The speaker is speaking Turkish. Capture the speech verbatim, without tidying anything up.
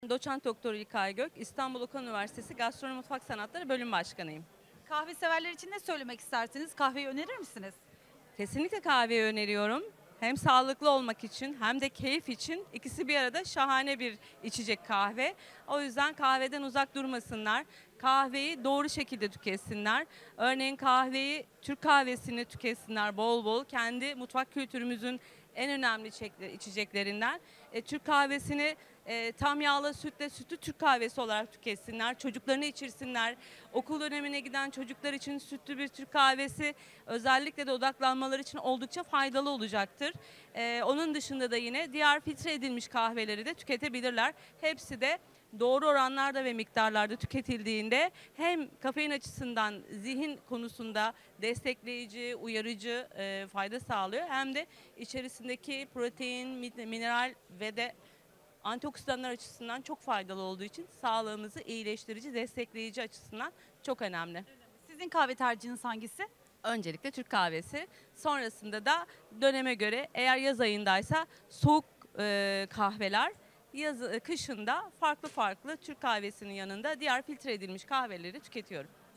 Doçent Doktor İlkay Gök, İstanbul Okan Üniversitesi Gastronomi Mutfak Sanatları Bölüm Başkanıyım. Kahve severler için ne söylemek istersiniz? Kahveyi önerir misiniz? Kesinlikle kahveyi öneriyorum. Hem sağlıklı olmak için hem de keyif için ikisi bir arada şahane bir içecek kahve. O yüzden kahveden uzak durmasınlar. Kahveyi doğru şekilde tüketsinler. Örneğin kahveyi, Türk kahvesini tüketsinler bol bol. Kendi mutfak kültürümüzün en önemli içeceklerinden. E, Türk kahvesini e, tam yağlı sütle sütlü Türk kahvesi olarak tüketsinler. Çocuklarını içirsinler. Okul dönemine giden çocuklar için sütlü bir Türk kahvesi özellikle de odaklanmaları için oldukça faydalı olacaktır. E, onun dışında da yine diğer filtre edilmiş kahveleri de tüketebilirler. Hepsi de doğru oranlarda ve miktarlarda tüketildiğinde hem kafein açısından zihin konusunda destekleyici, uyarıcı e, fayda sağlıyor, hem de içerisindeki protein, mineral ve de antioksidanlar açısından çok faydalı olduğu için sağlığımızı iyileştirici, destekleyici açısından çok önemli. Sizin kahve tercihiniz hangisi? Öncelikle Türk kahvesi, sonrasında da döneme göre eğer yaz ayındaysa soğuk e, kahveler, yaz, kışında farklı farklı Türk kahvesinin yanında diğer filtre edilmiş kahveleri tüketiyorum.